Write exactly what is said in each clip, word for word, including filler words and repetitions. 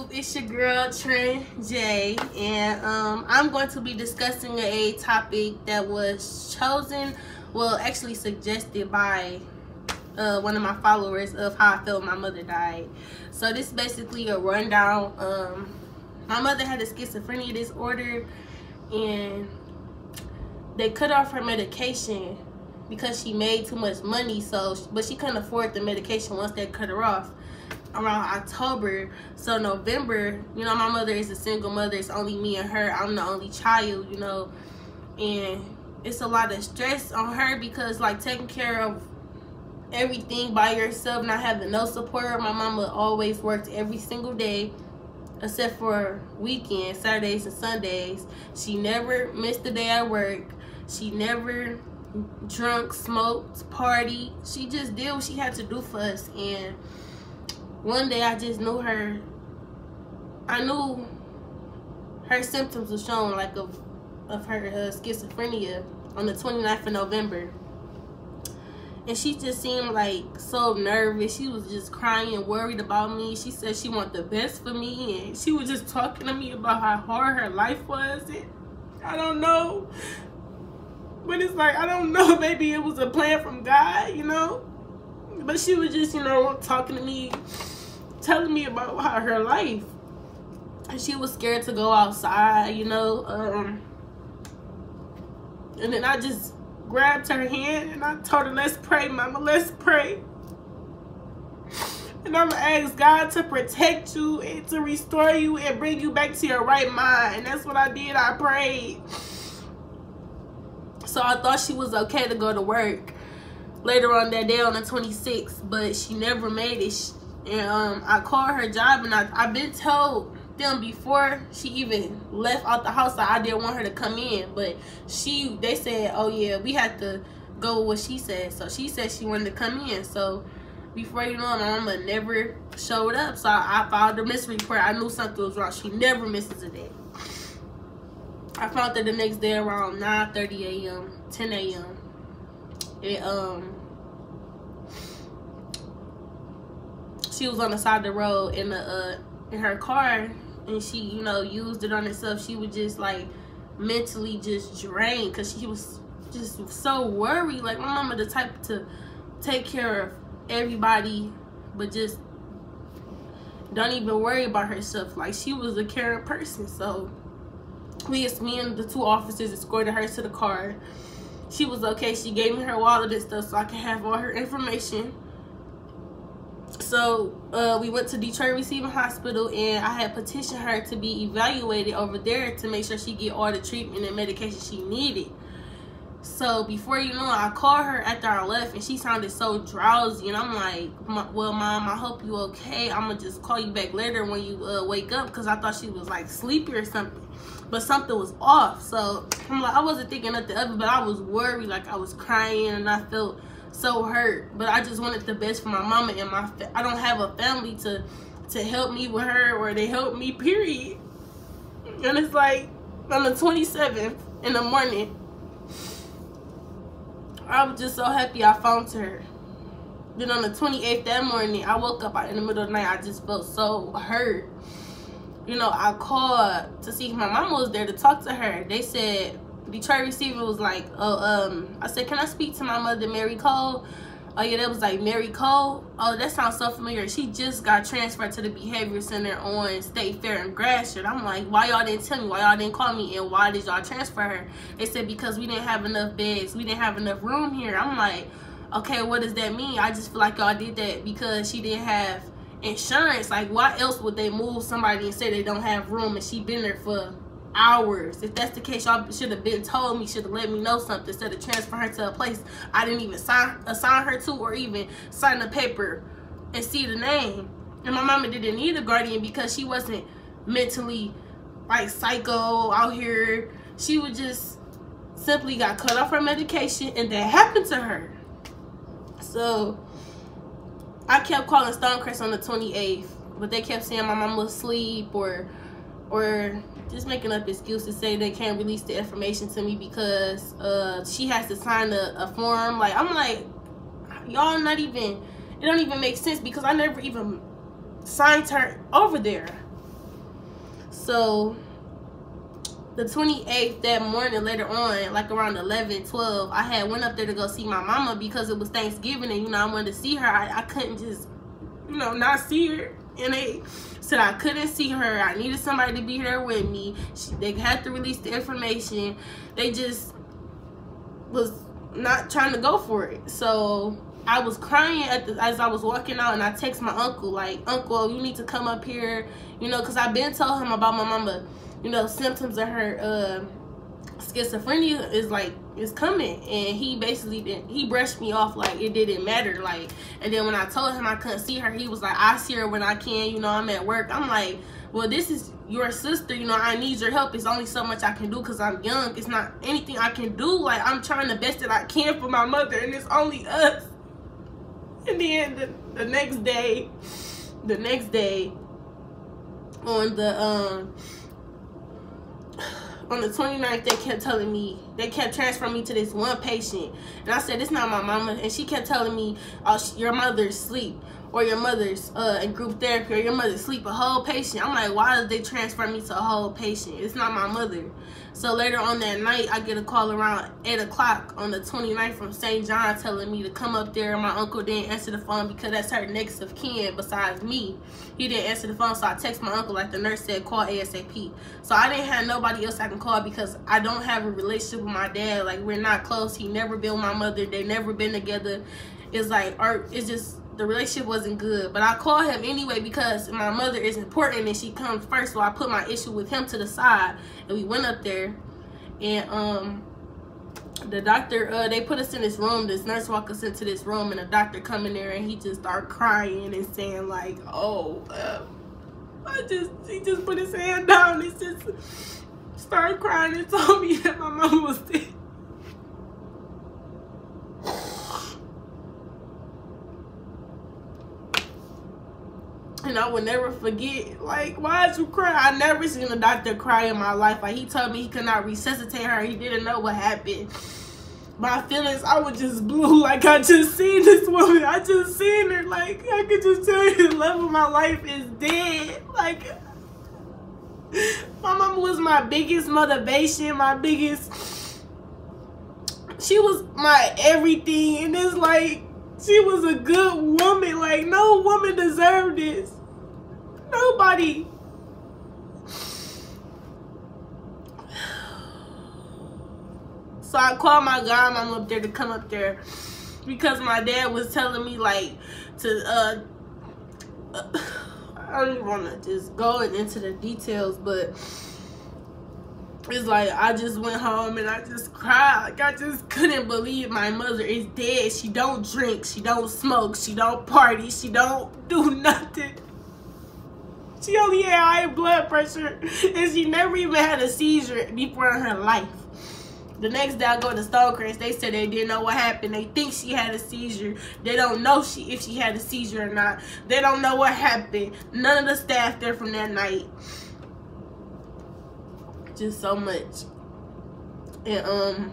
YouTube, it's your girl Trent J, and um, I'm going to be discussing a topic that was chosen, well actually suggested by uh, one of my followers of how I felt my mother died. So this is basically a rundown. Um, my mother had a schizophrenia disorder, and they cut off her medication because she made too much money. So, but she couldn't afford the medication once they cut her off around October. So November, you know, my mother is a single mother. It's only me and her. I'm the only child, you know, and it's a lot of stress on her because like taking care of everything by yourself, not having no support. My mama always worked every single day except for weekends, Saturdays and Sundays. She never missed a day at work. She never drunk, smoked, party. She just did what she had to do for us. And one day I just knew her, I knew her symptoms were showing like of, of her uh, schizophrenia on the twenty-ninth of November. And she just seemed like so nervous. She was just crying, worried about me. She said she wanted the best for me, and she was just talking to me about how hard her life was. And I don't know, but it's like, I don't know, maybe it was a plan from God, you know? But she was just, you know, talking to me, telling me about how her life. And she was scared to go outside, you know? Um, and then I just grabbed her hand and I told her, let's pray, mama, let's pray. And I'm gonna ask God to protect you and to restore you and bring you back to your right mind. And that's what I did, I prayed. So I thought she was okay to go to work later on that day on the twenty-sixth, but she never made it. And um, I called her job, and I, I've been told them before she even left out the house that I didn't want her to come in, but she, they said, oh yeah, we had to go with what she said. So she said she wanted to come in. So before you know it, my mama never showed up. So I, I filed a missing report. I knew something was wrong. She never misses a day. I found her the next day around nine thirty a m, ten a m It, um, she was on the side of the road in the uh, in her car, and she, you know, used it on herself. She was just like mentally just drained because she was just so worried. Like, my mama the type to take care of everybody, but just don't even worry about herself. Like, she was a caring person. So we, it's me and the two officers escorted her to the car. She was okay. She gave me her wallet and stuff so I can have all her information. So uh, we went to Detroit Receiving Hospital, and I had petitioned her to be evaluated over there to make sure she get all the treatment and medication she needed. So before you know it, I called her after I left, and she sounded so drowsy. And I'm like, well, Mom, I hope you okay. I'm going to just call you back later when you uh, wake up, because I thought she was like sleepy or something. But something was off. So I'm like, I wasn't thinking nothing of it, but I was worried. Like, I was crying, and I felt so hurt. But I just wanted the best for my mama, and my I don't have a family to to help me with her, or they help me, period. And it's like on the twenty-seventh in the morning, I was just so happy I found her. Then on the twenty-eighth that morning, I woke up in the middle of the night. I just felt so hurt. You know, I called to see if my mama was there to talk to her. They said, Detroit Receiver was like, oh, um, I said, can I speak to my mother, Mary Cole? Oh yeah, that was like, Mary Cole? Oh, that sounds so familiar. She just got transferred to the Behavior Center on State Fair in Gratiot. I'm like, why y'all didn't tell me? Why y'all didn't call me? And why did y'all transfer her? They said, because we didn't have enough beds. We didn't have enough room here. I'm like, okay, what does that mean? I just feel like y'all did that because she didn't have insurance. Like, why else would they move somebody and say they don't have room and she been there for hours? If that's the case, y'all should have been told me, should have let me know something instead of transferring her to a place I didn't even sign assign her to, or even sign the paper and see the name. And my mama didn't need a guardian because she wasn't mentally like psycho out here. She would just simply got cut off her medication, and that happened to her. So I kept calling Stonecrest on the twenty-eighth, but they kept saying my mama was asleep, or or just making up excuses, say they can't release the information to me because uh, she has to sign a, a form. Like, I'm like, y'all not even, it don't even make sense because I never even signed her over there. So the twenty-eighth, that morning, later on, like around eleven, twelve, I had went up there to go see my mama because it was Thanksgiving and, you know, I wanted to see her. I, I couldn't just, you know, not see her. And they said I couldn't see her. I needed somebody to be there with me. She, they had to release the information. They just was not trying to go for it. So I was crying at the, as I was walking out, and I text my uncle, like, Uncle, you need to come up here, you know, because I've been telling him about my mama, you know, symptoms of her uh, schizophrenia is like, is coming. And he basically didn't, he brushed me off like it didn't matter. Like, and then when I told him I couldn't see her, he was like, I see her when I can, you know, I'm at work. I'm like, well, this is your sister, you know, I need your help. It's only so much I can do because I'm young. It's not anything I can do. Like, I'm trying the best that I can for my mother, and it's only us. And then the, the next day, the next day, on the, um, on the twenty-ninth, they kept telling me, they kept transferring me to this one patient. And I said, it's not my mama. And she kept telling me, oh, your mother's asleep, or your mother's uh, in group therapy, or your mother's asleep, a whole patient. I'm like, why did they transfer me to a whole patient? It's not my mother. So later on that night, I get a call around eight o'clock on the twenty-ninth from Saint John telling me to come up there. My uncle didn't answer the phone because that's her next of kin besides me. He didn't answer the phone, so I text my uncle, like the nurse said, call ASAP. So I didn't have nobody else I can call because I don't have a relationship with my dad. Like, we're not close. He never been with my mother. They never been together. It's like, or it's just, the relationship wasn't good. But I called him anyway because my mother is important and she comes first. So I put my issue with him to the side, and we went up there. And um the doctor, uh they put us in this room. This nurse walked us into this room, and the doctor come in there, and he just started crying and saying like, oh uh, I just he just put his hand down and just started crying and told me that my mom was dead. And I would never forget, like, why'd you cry? I never seen a doctor cry in my life. Like, he told me he could not resuscitate her. He didn't know what happened. My feelings, I was just blue. Like, I just seen this woman. I just seen her. Like, I could just tell you the love of my life is dead. Like, my mama was my biggest motivation, my biggest, she was my everything. And it's like, she was a good woman. Like, no woman deserved this. Nobody. So I called my godmama up there to come up there because my dad was telling me, like, to, uh, uh I don't even want to just go into the details, but it's like, I just went home and I just cried. Like, I just couldn't believe my mother is dead. She don't drink, she don't smoke, she don't party, she don't do nothing. She only had high blood pressure, and she never even had a seizure before in her life. The next day I go to Stonecrest, they said they didn't know what happened. They think she had a seizure. They don't know she if she had a seizure or not. They don't know what happened. None of the staff there from that night. Just so much. And um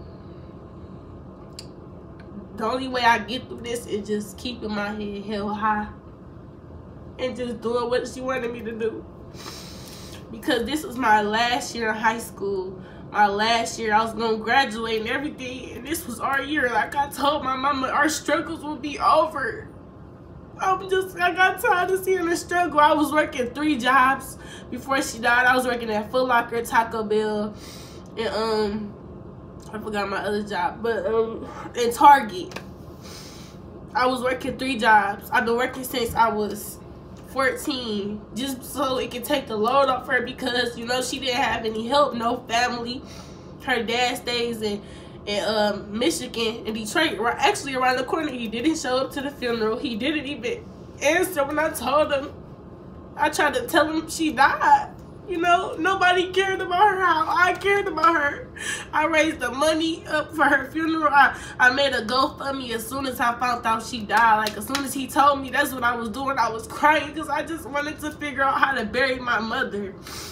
the only way I get through this is just keeping my head held high and just doing what she wanted me to do. Because this was my last year in high school. My last year, I was gonna graduate and everything, and this was our year. Like, I told my mama, our struggles will be over. I'm just, I got tired of seeing her struggle. I was working three jobs before she died. I was working at Foot Locker, Taco Bell, and um, I forgot my other job, but um, in Target. I was working three jobs. I've been working since I was fourteen, just so it could take the load off her, because, you know, she didn't have any help, no family. Her dad stays in in um, Michigan, in Detroit, right, actually around the corner. He didn't show up to the funeral. He didn't even answer when I told him. I tried to tell him she died. You know, nobody cared about her how I cared about her. I raised the money up for her funeral. I, I made a GoFundMe as soon as I found out she died. Like, as soon as he told me, that's what I was doing. I was crying because I just wanted to figure out how to bury my mother.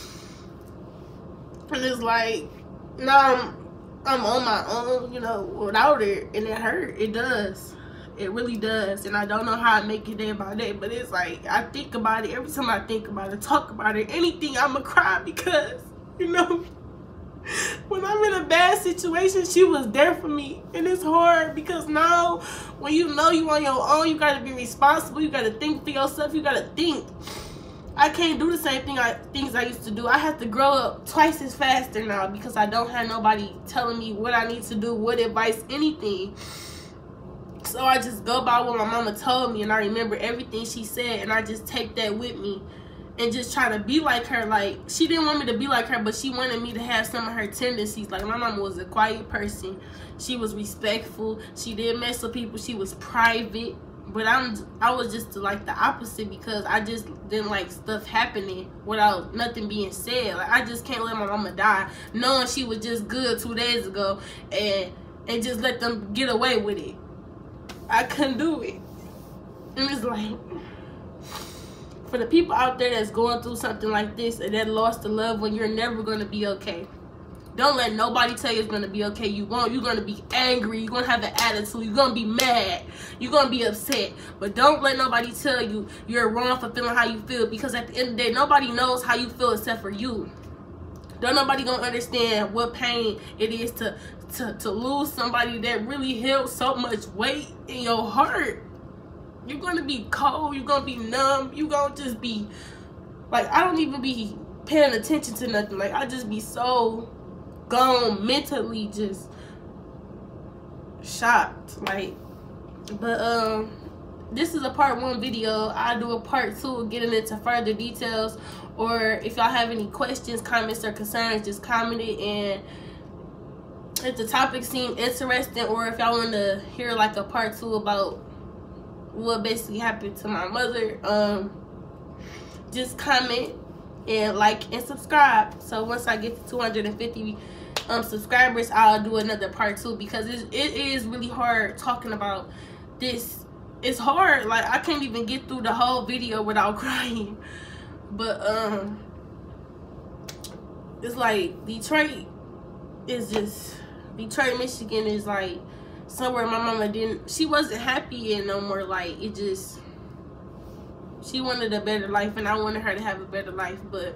And it's like, now I'm, I'm on my own, you know, without her. And it hurt. It does. It really does. And I don't know how I make it day by day, but it's like I think about it. Every time I think about it, talk about it, anything, I'ma cry because, you know, when I'm in a bad situation, she was there for me. And it's hard because now when you know you on your own, you gotta be responsible, you gotta think for yourself, you gotta think. I can't do the same thing I things I used to do. I have to grow up twice as faster now because I don't have nobody telling me what I need to do, what advice, anything. So I just go by what my mama told me, and I remember everything she said, and I just take that with me and just try to be like her. Like, she didn't want me to be like her, but she wanted me to have some of her tendencies. Like, my mama was a quiet person. She was respectful. She didn't mess with people. She was private. But I'm, I was just like the opposite because I just didn't like stuff happening without nothing being said. Like, I just can't let my mama die knowing she was just good two days ago and, and just let them get away with it. I couldn't do it. And it's like, for the people out there that's going through something like this and that lost a loved one, you're never going to be okay. Don't let nobody tell you it's going to be okay. You won't. You're going to be angry. You're going to have an attitude. You're going to be mad. You're going to be upset. But don't let nobody tell you you're wrong for feeling how you feel, because at the end of the day, nobody knows how you feel except for you. Don't nobody going to understand what pain it is to, to, to lose somebody that really held so much weight in your heart. You're going to be cold. You're going to be numb. You're going to just be, like, I don't even be paying attention to nothing. Like, I just be so gone mentally, just shocked. Like, but um this is a part one video. I'll do a part two getting into further details, or if y'all have any questions, comments, or concerns, just comment it. And if the topic seemed interesting, or if y'all want to hear like a part two about what basically happened to my mother, um just comment and like and subscribe. So once I get to two hundred fifty um subscribers, I'll do another part two, because it, it is really hard talking about this. It's hard. Like, I can't even get through the whole video without crying. But um it's like Detroit is just Detroit, Michigan is like somewhere my mama didn't, she wasn't happy in no more. Like, it just, she wanted a better life, and I wanted her to have a better life. But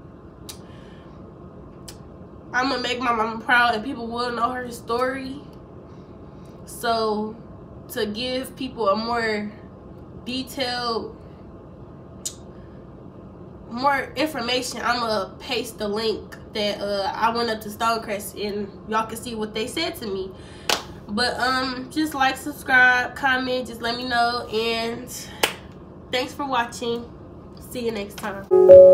I'm gonna make my mama proud, and people will know her story. So to give people a more detailed, more information, I'm gonna paste the link that uh, I went up to Stonecrest, and y'all can see what they said to me. But um just like, subscribe, comment, just let me know, and thanks for watching. See you next time.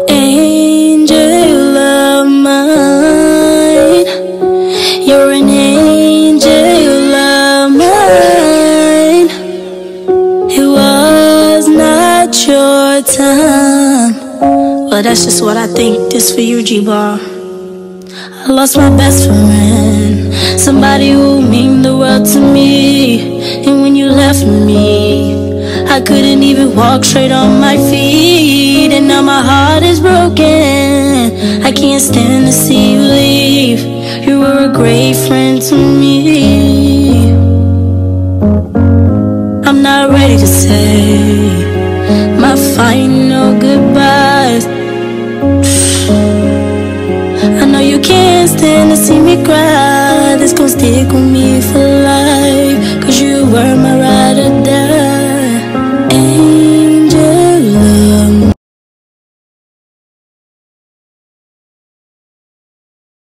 Angel of mine, you're an angel of mine. It was not your time, but that's just what I think. This for you, G-Bar. I lost my best friend, somebody who meant the world to me. And when you left me, I couldn't even walk straight on my feet. And now my heart is broken, I can't stand to see you leave. You were a great friend to me. I'm not ready to say my final goodbyes. I know you can't stand to see me cry. This gon' stick with me for life.